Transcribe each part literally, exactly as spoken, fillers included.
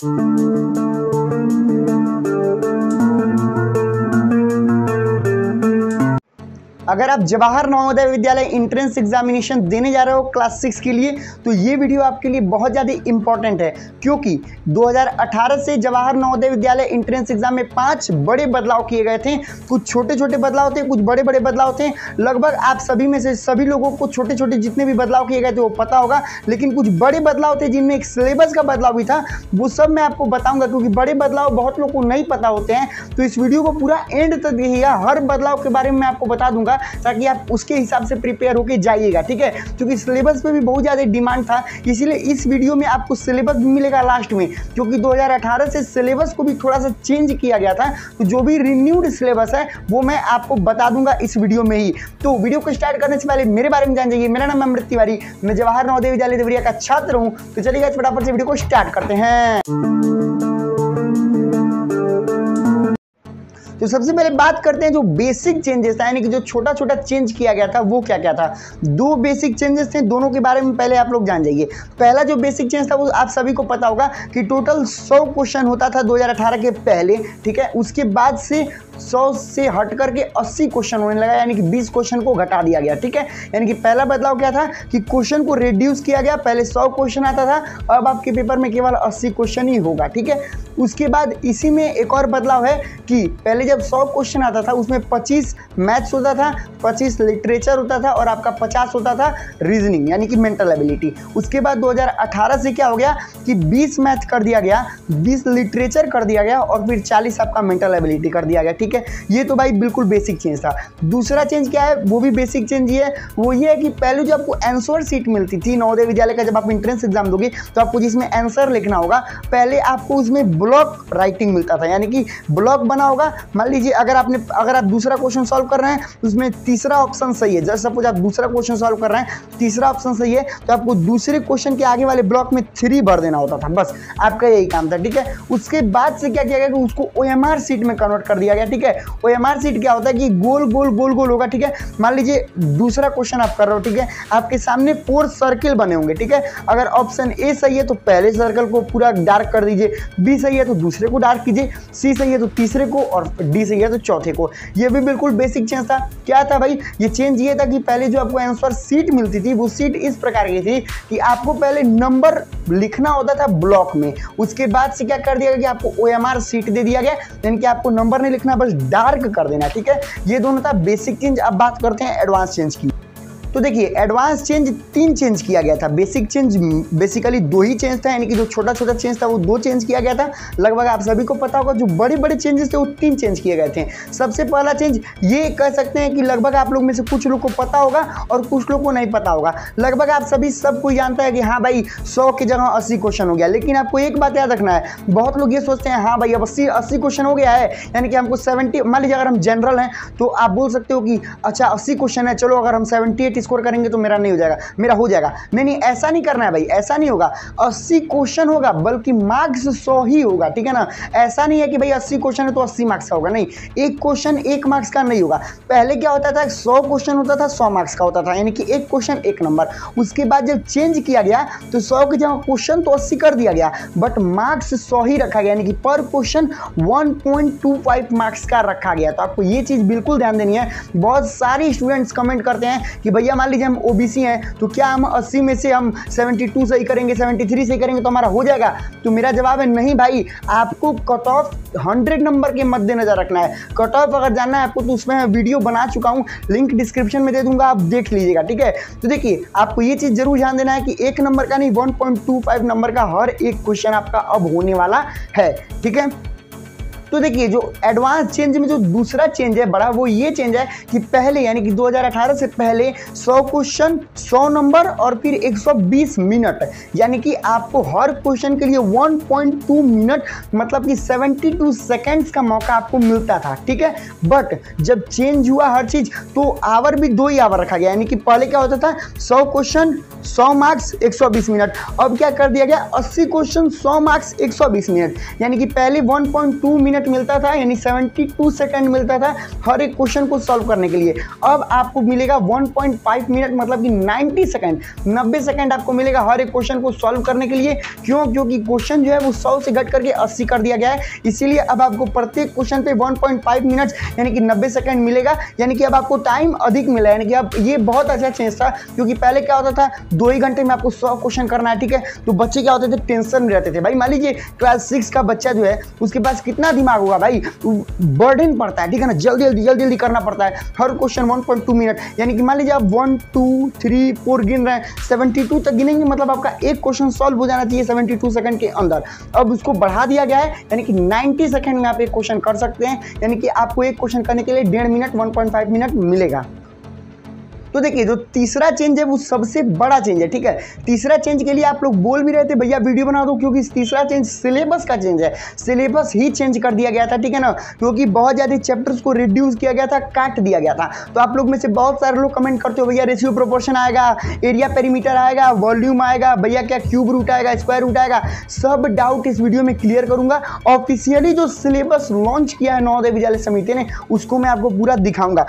अगर आप Jawahar Navodaya Vidyalaya entrance examination देने जा रहे हो क्लास सिक्स के लिए तो ये वीडियो आपके लिए बहुत ज़्यादा इंपॉर्टेंट है, क्योंकि दो हज़ार अठारह से जवाहर नवोदय विद्यालय एंट्रेंस एग्जाम में पांच बड़े बदलाव किए गए थे। कुछ छोटे छोटे बदलाव थे, कुछ बड़े बड़े बदलाव थे। लगभग आप सभी में से सभी लोगों को छोटे छोटे जितने भी बदलाव किए गए थे वो पता होगा, लेकिन कुछ बड़े बदलाव थे जिनमें एक सिलेबस का बदलाव भी था, वो सब मैं आपको बताऊंगा, क्योंकि बड़े बदलाव बहुत लोगों को नहीं पता होते हैं। तो इस वीडियो को पूरा एंड तक देखिएगा, हर बदलाव के बारे में मैं आपको बता दूंगा ताकि आप उसके हिसाब से प्रिपेयर होकर जाइएगा, ठीक है। क्योंकि सिलेबस पे भी बहुत ज़्यादा डिमांड था, इसीलिए इस वीडियो में आपको सिलेबस भी मिलेगा लास्ट में, क्योंकि दो हज़ार अठारह से सिलेबस को भी थोड़ा सा चेंज किया गया था। तो जो भी रिन्यूड सिलेबस है वो मैं आपको बता दूंगा इस वीडियो में ही। तो वीडियो को स्टार्ट करने से पहले मेरे बारे में जान जाइए। मेरा नाम है अमृत तिवारी, मैं जवाहर नवोदय विद्यालय देवरिया का छात्र हूँ। तो चलिए गाइस फटाफट से वीडियो को स्टार्ट करते हैं। तो सबसे पहले बात करते हैं जो बेसिक चेंजेस था, यानी कि जो छोटा छोटा चेंज किया गया था वो क्या क्या था। दो बेसिक चेंजेस थे, दोनों के बारे में पहले आप लोग जान जाइए। पहला जो बेसिक चेंज था वो आप सभी को पता होगा कि टोटल सौ क्वेश्चन होता था दो हज़ार अठारह के पहले, ठीक है। उसके बाद से सौ से हट करके अस्सी क्वेश्चन होने लगा, यानी कि बीस क्वेश्चन को घटा दिया गया, ठीक है। यानी कि पहला बदलाव क्या था कि क्वेश्चन को रिड्यूस किया गया। पहले सौ क्वेश्चन आता था, अब आपके पेपर में केवल अस्सी क्वेश्चन ही होगा, ठीक है। उसके बाद इसी में एक और बदलाव है कि पहले जब सौ क्वेश्चन आता था उसमें पच्चीस मैथ्स होता था, पच्चीस लिटरेचर होता था और आपका पचास होता था रीजनिंग, यानी कि मेंटल एबिलिटी। उसके बाद दो हज़ार अठारह से क्या हो गया कि बीस मैथ कर दिया गया, बीस लिटरेचर कर दिया गया और फिर चालीस आपका मेंटल एबिलिटी कर दिया गया, ठीक है। ये तो भाई बिल्कुल बेसिक चेंज था। दूसरा चेंज क्या है, वो भी बेसिक चेंज ये है, वो ये है कि पहले जो आपको आंसर सीट मिलती थी नवोदय विद्यालय का, जब आप एंट्रेंस एग्जाम दोगे तो आपको जिसमें आंसर लिखना होगा, पहले आपको उसमें ब्लॉक राइटिंग मिलता था, यानी कि ब्लॉक बना होगा। मान लीजिए अगर आपने अगर आप दूसरा क्वेश्चन सॉल्व कर रहे हैं उसमें तीसरा ऑप्शन सही है, जस्ट सपोज आप दूसरा क्वेश्चन सॉल्व कर रहे हैं तीसरा ऑप्शन सही है, तो आपको दूसरे क्वेश्चन के आगे वाले ब्लॉक में थ्री भर देना होता था, बस आपका यही काम था, ठीक है। उसके बाद से क्या किया गया कि उसको ओएमआर सीट में कन्वर्ट कर दिया गया, ठीक है। ओएमआर सीट क्या होता है कि गोल गोल गोल गोल होगा, ठीक है। मान लीजिए दूसरा क्वेश्चन आप कर रहे हो, ठीक है, आपके सामने फोर सर्किल बने होंगे, ठीक है। अगर ऑप्शन ए सही है तो पहले सर्कल को पूरा डार्क कर दीजिए, बी सही है तो दूसरे को डार्क कीजिए, सी सही है तो तीसरे को और डी सही है तो चौथे को। ये भी बिल्कुल बेसिक चेंज था। क्या था भाई, ये चेंज ये था कि पहले जो आपको आंसर सीट मिलती थी वो सीट इस प्रकार की थी कि आपको पहले नंबर लिखना होता था ब्लॉक में, उसके बाद से क्या कर दिया गया कि आपको ओएमआर सीट दे दिया गया, यानी कि आपको नंबर नहीं लिखना, बस डार्क कर देना, ठीक है। ये दोनों था बेसिक चेंज। अब बात करते हैं एडवांस चेंज की। तो देखिए एडवांस चेंज तीन चेंज किया गया था, बेसिक चेंज बेसिकली दो ही चेंज था, यानी कि जो छोटा छोटा चेंज था वो दो चेंज किया गया था। लगभग आप सभी को पता होगा जो बड़े बड़े चेंजेस थे वो तीन चेंज किए गए थे। सबसे पहला चेंज ये कह सकते हैं कि लगभग आप लोग में से कुछ लोग को पता होगा और कुछ लोग को नहीं पता होगा। लगभग आप सभी सबको जानता है कि हाँ भाई सौ की जगह अस्सी क्वेश्चन हो गया, लेकिन आपको एक बात याद रखना है, बहुत लोग ये सोचते हैं हाँ भाई अब अस्सी अस्सी क्वेश्चन हो गया है, यानी कि हमको सेवेंटी, मान लीजिए अगर हम जनरल हैं तो आप बोल सकते हो कि अच्छा अस्सी क्वेश्चन है, चलो अगर हम सेवेंटी एट स्कोर करेंगे तो मेरा नहीं हो जाएगा, मेरा हो जाएगा। नहीं नहीं, ऐसा नहीं करना है भाई, ऐसा नहीं होगा। अस्सी क्वेश्चन होगा बल्कि मार्क्स सौ ही होगा, ठीक है ना। ऐसा नहीं है कि भाई अस्सी क्वेश्चन है तो अस्सी मार्क्स का होगा, नहीं, एक क्वेश्चन एक मार्क्स का नहीं होगा। पहले क्या होता था, सौ क्वेश्चन होता था सौ मार्क्स का होता था, यानी कि एक क्वेश्चन एक नंबर। उसके बाद जब चेंज किया गया तो सौ की जगह क्वेश्चन तो अस्सी कर दिया गया, बट मार्क्स सौ ही रखा गया, यानी कि पर question one point two five marks का रखा गया। तो आपको ये चीज बिल्कुल ध्यान देनी है। बहुत सारे स्टूडेंट्स कमेंट करते हैं कि भैया मान लीजिए हम ओबीसी हैं तो क्या हम अस्सी में से हम बहत्तर सही करेंगे, तिहत्तर सही करेंगे तो हमारा हो जाएगा। तो मेरा जवाब है नहीं भाई, आपको कट ऑफ सौ नंबर के मद्देनजर रखना है। कट ऑफ अगर जानना है आपको तो उसमें मैं वीडियो बना चुका हूं, लिंक डिस्क्रिप्शन में दे दूंगा, आप देख लीजिएगा, ठीक है। तो देखिए आपको ये चीज जरूर ध्यान देना है कि एक नंबर का नहीं वन पॉइंट टू फाइव नंबर का हर एक क्वेश्चन आपका अब होने वाला है, ठीक है। तो देखिए जो एडवांस चेंज में जो दूसरा चेंज है बड़ा, वो ये चेंज है कि पहले यानी कि दो हज़ार अठारह से पहले सौ क्वेश्चन सौ नंबर और फिर एक सौ बीस मिनट, यानी कि आपको हर क्वेश्चन के लिए वन पॉइंट टू मिनट मतलब कि बहत्तर सेकंड्स का मौका आपको मिलता था, ठीक है। बट जब चेंज हुआ हर चीज तो आवर भी दो ही आवर रखा गया, यानी कि पहले क्या होता था सौ क्वेश्चन सौ मार्क्स एक सौ बीस मिनट, अब क्या कर दिया गया अस्सी क्वेश्चन सौ मार्क्स एक सौ बीस मिनट, यानी कि पहले one point two minute minute मिलता था, यानी बहत्तर सेकंड मिलता था हर एक क्वेश्चन को सॉल्व करने के लिए। अब आपको मिलेगा एक पॉइंट पाँच मिनट, मतलब कि नब्बे सेकंड नब्बे सेकंड आपको मिलेगा हर एक क्वेश्चन को सॉल्व करने के लिए। क्यों? क्योंकि क्वेश्चन जो है वो सौ से घट करके अस्सी कर दिया गया है, इसीलिए अब आपको प्रत्येक क्वेश्चन पे एक पॉइंट पाँच मिनट यानी कि नब्बे सेकंड मिलेगा, यानी कि अब आपको टाइम अधिक मिला है। यानी कि अब ये बहुत अच्छा चेंज था, क्योंकि पहले क्या होता था दो ही घंटे में आपको सौ क्वेश्चन करना है, ठीक है। तो बच्चे क्या होते थे, टेंशन में रहते थे भाई। मान लीजिए क्लास सिक्स का बच्चा जो है उसके पास कितना दिमाग होगा भाई, बर्डन पड़ता है, ठीक है ना, जल्दी जल्दी जल्दी जल्दी करना पड़ता है हर क्वेश्चन एक पॉइंट दो मिनट। यानी कि मान लीजिए आप वन टू थ्री फोर गिन रहे हैं, बहत्तर तक गिनेंगे, मतलब आपका एक क्वेश्चन सॉल्व हो जाना चाहिए बहत्तर सेकंड के अंदर। अब उसको बढ़ा दिया गया है, यानी कि नब्बे सेकंड में आप एक क्वेश्चन कर सकते हैं, यानी कि आपको एक क्वेश्चन करने के लिए डेढ़ मिनट एक पॉइंट पाँच मिनट मिलेगा। तो देखिए जो तीसरा चेंज है वो सबसे बड़ा चेंज है, ठीक है। तीसरा चेंज के लिए आप लोग बोल भी रहे थे भैया वीडियो बना दो, क्योंकि तीसरा चेंज सिलेबस का चेंज है। सिलेबस ही चेंज कर दिया गया था, ठीक है ना, क्योंकि बहुत ज़्यादा चैप्टर्स को रिड्यूस किया गया था, काट दिया गया था। तो आप लोग में से बहुत सारे लोग कमेंट करते हो भैया रेशियो प्रोपोर्शन आएगा, एरिया पेरीमीटर आएगा, वॉल्यूम आएगा, भैया क्या क्यूब रूट आएगा, स्क्वायर रूट आएगा, सब डाउट इस वीडियो में क्लियर करूंगा। ऑफिशियली जो सिलेबस लॉन्च किया है नवोदय विद्यालय समिति ने, उसको मैं आपको पूरा दिखाऊंगा।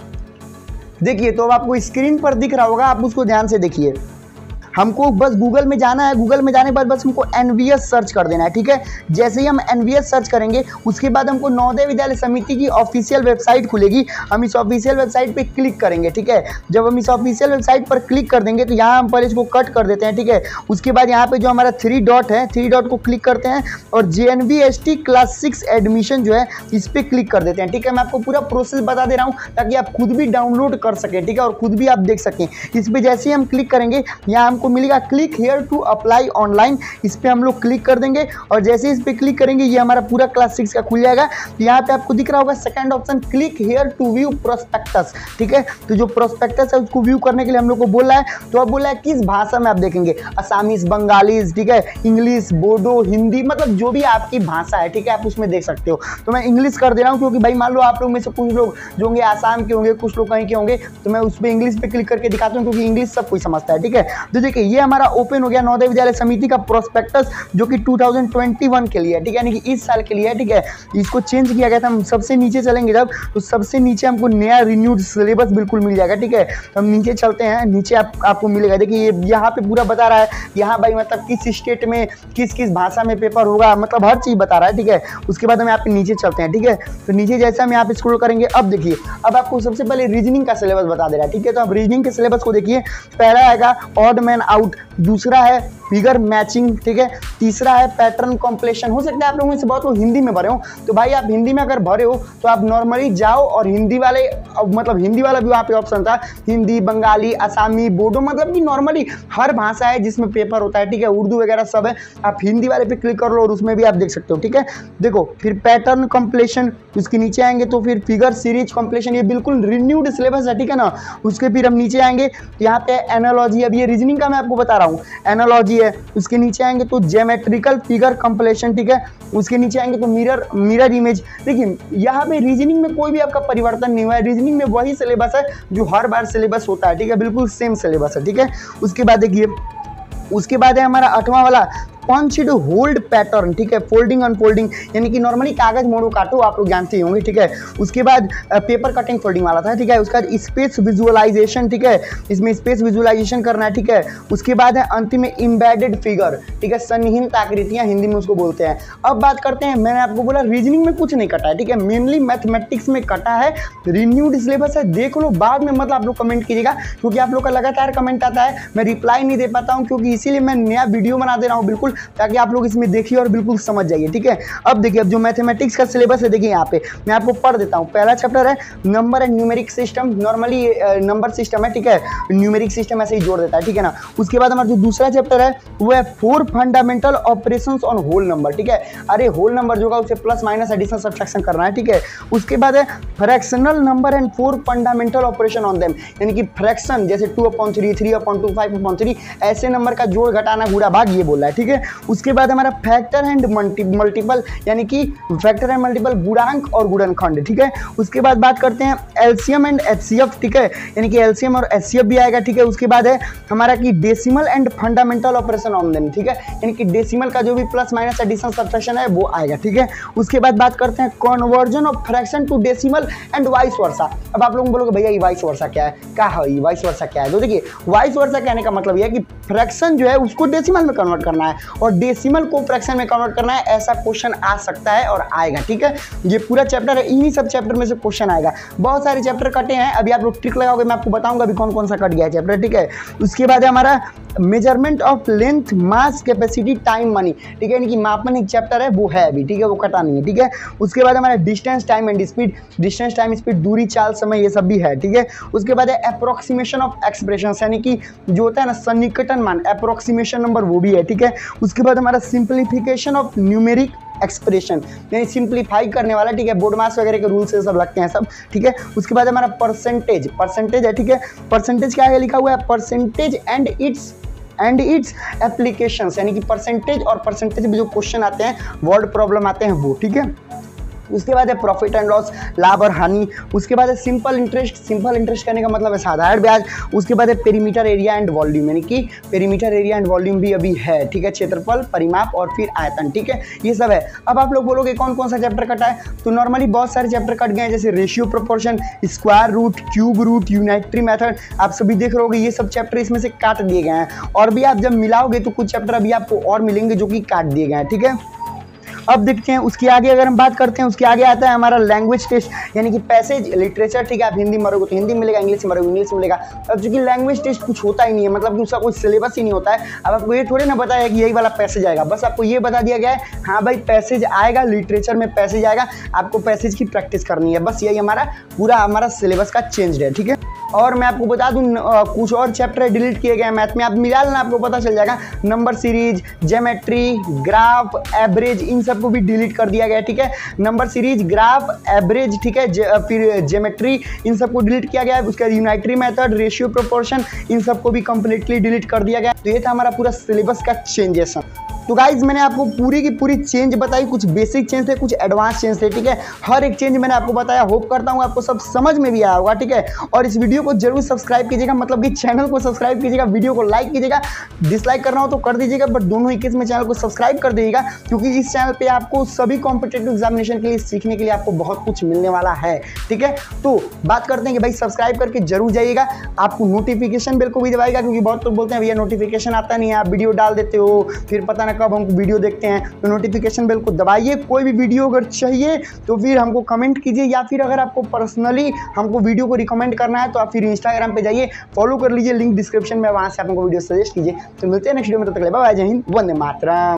देखिए तो अब आपको स्क्रीन पर दिख रहा होगा, आप उसको ध्यान से देखिए। हमको बस गूगल में जाना है, गूगल में जाने के बाद बस हमको एनवीएस सर्च कर देना है, ठीक है। जैसे ही हम एनवीएस सर्च करेंगे उसके बाद हमको नवोदय विद्यालय समिति की ऑफिशियल वेबसाइट खुलेगी, हम इस ऑफिशियल वेबसाइट पे क्लिक करेंगे, ठीक है। जब हम इस ऑफिशियल वेबसाइट पर क्लिक कर देंगे तो यहाँ हम पहले इसको कट कर देते हैं, ठीक है। उसके बाद यहाँ पे जो हमारा थ्री डॉट है, थ्री डॉट को क्लिक करते हैं और J N V S T class six admission जो है इस पर क्लिक कर देते हैं, ठीक है। मैं आपको पूरा प्रोसेस बता दे रहा हूँ ताकि आप खुद भी डाउनलोड कर सकें, ठीक है, और खुद भी आप देख सकें। इस पर जैसे ही हम क्लिक करेंगे यहाँ हमको मिलेगा click here to apply online, इस पे हम लोग क्लिक कर देंगे और जैसे इस पे क्लिक करेंगे ये हमारा पूरा क्लास सिक्स का खुल जाएगा। तो यहाँ पे आपको दिख रहा होगा second option click here to view prospectus, ठीक है। तो जो प्रोस्पेक्टस है उसको व्यू करने के लिए हम लोग को बोला है, तो अब बोला है किस भाषा में आप देखेंगे, असामीज, बंगालीज, ठीक है, इंग्लिश, बोडो, हिंदी, मतलब जो भी आपकी भाषा है, ठीक है, आप उसमें देख सकते हो। तो मैं इंग्लिश कर दे रहा हूँ क्योंकि भाई मान लो आप लोग में से कुछ लोग जो होंगे आसाम के होंगे, कुछ लोग कहीं के होंगे, तो मैं उस पर इंग्लिश पे क्लिक करके दिखाता हूँ क्योंकि इंग्लिश सब कोई समझता है, ठीक है। तो देखिए ये हमारा ओपन हो गया नवोदय विद्यालय समिति का प्रोस्पेक्टस जो कि दो हज़ार इक्कीस के लिए है, ठीक है, यानी कि इस साल के लिए है, ठीक है। इसको चेंज किया गया था। हम सबसे नीचे चलेंगे जब, तो सबसे नीचे हमको नया रिन्यूड सिलेबस बिल्कुल मिल जाएगा, ठीक है। तो हम नीचे चलते हैं, नीचे आप, आपको मिलेगा, देखिए ये यहाँ पे पूरा बता रहा है, यहाँ भाई मतलब किस स्टेट में किस किस भाषा में पेपर होगा, मतलब हर चीज़ बता रहा है, ठीक है। उसके बाद हम यहाँ पे नीचे चलते हैं, ठीक है। तो नीचे जैसे हम यहाँ पे स्क्रॉल करेंगे, अब देखिए अब आपको सबसे पहले रीजनिंग का सिलेबस बता दे रहा है, ठीक है। तो आप रीजनिंग के सिलेबस को देखिए, पहला आएगा ऑड मैन आउट, दूसरा है फिगर मैचिंग, ठीक है, तीसरा है पैटर्न कॉम्प्लेशन। हो सकता है आप लोगों में से बहुत लोग हिंदी में भरे हो, तो भाई आप हिंदी में अगर भरे हो तो आप नॉर्मली जाओ और हिंदी वाले, मतलब हिंदी वाला भी वहाँ पे ऑप्शन था, हिंदी, बंगाली, आसामी, बोडो, मतलब कि नॉर्मली हर भाषा है जिसमें पेपर होता है, ठीक है, उर्दू वगैरह सब है। आप हिंदी वाले पे क्लिक कर लो और उसमें भी आप देख सकते हो, ठीक है। देखो फिर पैटर्न कॉम्प्लेशन, उसके नीचे आएंगे तो फिर फिगर सीरीज कॉम्प्लेशन, ये बिल्कुल रिन्यूड सिलेबस है, ठीक है ना। उसके फिर हम नीचे आएंगे, यहाँ पे एनालॉजी, अब ये रीजनिंग का मैं आपको बता रहा हूँ, एनालॉजी है। उसके नीचे आएंगे तो ज्योमेट्रिकल फिगर कंप्लेशन, ठीक है। उसके नीचे आएंगे तो मिरर मिरर इमेज। देखिए यहाँ पे रीजनिंग में कोई भी आपका परिवर्तन नहीं हुआ है, रीजनिंग में वही सिलेबस है जो हर बार सिलेबस होता है, ठीक है, बिल्कुल सेम सिलेबस है, ठीक है। उसके बाद देखिए उसके बाद है हमारा आठवां वाला पंच्ड होल्ड पैटर्न, ठीक है, फोल्डिंग अनफोल्डिंग, यानी कि नॉर्मली कागज मोड़ो काटो, आप लोग जानते ही होंगे, ठीक है। उसके बाद पेपर कटिंग फोल्डिंग वाला था, ठीक है। उसके बाद स्पेस विजुअलाइजेशन, ठीक है, इसमें स्पेस विजुअलाइजेशन करना है, ठीक है। उसके बाद है अंतिम में इम्बेडेड फिगर, ठीक है, सन्निहित आकृतियां हिंदी में उसको बोलते हैं। अब बात करते हैं, मैंने आपको बोला रीजनिंग में कुछ नहीं कटा है, ठीक है, मेनली मैथमेटिक्स में कटा है, रिन्यूड सिलेबस है, देख लो बाद में, मतलब आप लोग कमेंट कीजिएगा क्योंकि आप लोग का लगातार कमेंट आता है, मैं रिप्लाई नहीं दे पाता हूँ क्योंकि इसीलिए मैं नया वीडियो बना दे रहा हूँ बिल्कुल, ताकि आप लोग इसमें देखिए और बिल्कुल समझ जाइए, ठीक है। अब देखिए अब जो मैथमेटिक्स का सिलेबस है, देखिए यहाँ पे मैं आपको पढ़ देता हूँ। पहला चैप्टर है number and numeric system, normally number system है, ठीक है, न्यूमेरिक सिस्टम ऐसे ही जोड़ देता है, ठीक है ना। उसके बाद हमारा जो दूसरा चैप्टर है वो है four fundamental operations on whole number, ठीक है। अरे होल नंबर जो होगा उसे प्लस माइनस एडिशन सब्ट्रैक्शन करना है, ठीक है। उसके बाद है fractional number and four fundamental operation on them, यानी कि फ्रैक्शन जैसे two upon three, three upon two, five upon three, ऐसे नंबर का जोड़ घटाना गुणा भाग ये बोल रहा है, ठीक है। उसके बाद हमारा फैक्टर एंड मल्टीपल यानी कि फैक्टर एंड मल्टीपल गुणांक और गुणनखंड, ठीक है। उसके बाद बात करते हैं एलसीएम एंड एचसीएफ, ठीक है, यानी कि एलसीएम और एचसीएफ भी आएगा, ठीक है। उसके बाद है हमारा कि decimal and fundamental operation on them, ठीक है, यानी कि डेसिमल का जो भी प्लस माइनस एडिशन सब्ट्रैक्शन है वो आएगा, ठीक है। उसके बाद बात करते हैं conversion of fraction to decimal and vice versa. अब आप लोग बोलोगे भैया ये वाइस वर्सा क्या है, क्या है ये वाइस वर्सा क्या है? तो देखिए वाइस वर्सा कहने का मतलब यह है कि फ्रैक्शन जो है उसको डेसिमल में कन्वर्ट करना है और डेसिमल को फ्रैक्शन में कन्वर्ट करना है, ऐसा क्वेश्चन आ सकता है और आएगा, ठीक है। ये पूरा चैप्टर है, इन्हीं सब चैप्टर में से क्वेश्चन आएगा। बहुत सारे चैप्टर कटे हैं, अभी आप लोग ट्रिक लगाओगे, मैं आपको बताऊंगा अभी कौन कौन सा कट गया है चैप्टर, ठीक है। उसके बाद है हमारा measurement of length mass capacity time money, ठीक है, यानी कि मापन एक चैप्टर है वो है अभी, ठीक है, वो कटा नहीं है, ठीक है। उसके बाद हमारा distance time and speed, distance time speed दूरी चाल समय ये सब भी है, ठीक है। उसके बाद है अप्रोक्सीमेशन ऑफ एक्सप्रेशन, यानी कि जो होता है ना सन्निकटन मान, अप्रोक्सीमेशन नंबर वो भी है, ठीक है। उसके बाद हमारा सिंप्लीफिकेशन ऑफ न्यूमेरिक एक्सप्रेशन यानी सिंप्लीफाई करने वाला, ठीक है, बोर्ड मास वगैरह के रूल से सब लगते हैं सब, ठीक है। उसके बाद हमारा परसेंटेज, परसेंटेज है, ठीक है। परसेंटेज क्या है लिखा हुआ है, percentage and its and its applications, यानी कि परसेंटेज और परसेंटेज में जो क्वेश्चन आते हैं वर्ड प्रॉब्लम आते हैं वो, ठीक है। उसके बाद है प्रॉफिट एंड लॉस, लाभ और हानि। उसके बाद है सिंपल इंटरेस्ट, सिंपल इंटरेस्ट करने का मतलब है साधारण ब्याज। उसके बाद है पेरीमीटर एरिया एंड वॉल्यूम, यानी कि पेरीमीटर एरिया एंड वॉल्यूम भी अभी है, ठीक है, क्षेत्रफल, परिमाप और फिर आयतन, ठीक है, ये सब है। अब आप लोग बोलोगे कौन कौन सा चैप्टर कटा है, तो नॉर्मली बहुत सारे चैप्टर कट गए हैं, जैसे ratio proportion, square root, cube root, unitary method, आप सभी देख रहे होगे ये सब चैप्टर इसमें से काट दिए गए हैं। और भी आप जब मिलाओगे तो कुछ चैप्टर अभी आपको और मिलेंगे जो कि काट दिए गए हैं, ठीक है। अब देखते हैं उसके आगे अगर हम बात करते हैं, उसके आगे आता है हमारा लैंग्वेज टेस्ट, यानी कि पैसेज लिटरेचर, ठीक है, आप हिंदी मरोगे तो हिंदी मिलेगा, इंग्लिश मरोगे इंग्लिश मिलेगा। अब चूंकि लैंग्वेज टेस्ट कुछ होता ही नहीं है, मतलब कि उसका कोई सिलेबस ही नहीं होता है। अब आपको ये थोड़े ना बताया कि यही वाला पैसेज आएगा, बस आपको ये बता दिया गया है हाँ भाई पैसेज आएगा, लिटरेचर में पैसेज आएगा, आपको पैसेज की प्रैक्टिस करनी है, बस यही हमारा पूरा हमारा सिलेबस का चेंज है, ठीक है। और मैं आपको बता दूं कुछ और चैप्टर डिलीट किए गए हैं मैथ में, आप मिला लेना, आपको पता चल जाएगा। Number series, geometry, graph, average, इन सबको भी डिलीट कर दिया गया, ठीक है। नंबर सीरीज, ग्राफ, एवरेज, ठीक है, फिर ज्योमेट्री, इन सबको डिलीट किया गया है। उसके बाद यूनिटरी मेथड, रेशियो प्रोपोर्शन, इन सबको भी कंप्लीटली डिलीट कर दिया गया। तो ये था हमारा पूरा सिलेबस का चेंजेस। तो गाइज मैंने आपको पूरी की पूरी चेंज बताई, कुछ बेसिक चेंज थे, कुछ एडवांस चेंज थे, ठीक है। हर एक चेंज मैंने आपको बताया, होप करता हूँ आपको सब समझ में भी आया होगा, ठीक है। और इस वीडियो को जरूर सब्सक्राइब कीजिएगा, मतलब कि चैनल को सब्सक्राइब कीजिएगा, वीडियो को लाइक कीजिएगा, डिसलाइक करना हो तो कर दीजिएगा, बट दोनों ही केस में चैनल को सब्सक्राइब कर दीजिएगा, क्योंकि इस चैनल पर आपको सभी कॉम्पिटेटिव एग्जामिनेशन के लिए सीखने के लिए आपको बहुत कुछ मिलने वाला है, ठीक है। तो बात करते हैं कि भाई सब्सक्राइब करके जरूर जाइएगा, आपको नोटिफिकेशन बिल को भी दबाएगा, क्योंकि बहुत लोग बोलते हैं भैया नोटिफिकेशन आता नहीं है, आप वीडियो डाल देते हो फिर पता ना कब हमको वीडियो देखते हैं, तो नोटिफिकेशन बेल को दबाइए। कोई भी वीडियो अगर चाहिए तो फिर हमको कमेंट कीजिए, या फिर अगर आपको पर्सनली हमको वीडियो को रिकमेंड करना है तो आप फिर इंस्टाग्राम पे जाइए, फॉलो कर लीजिए, लिंक डिस्क्रिप्शन में, वहां से आप हमको वीडियो सजेस्ट कीजिए। तो मिलते हैं नेक्स्ट वीडियो में, तब तक के लिए बाय बाय, जय हिंद, वंदे मातरम।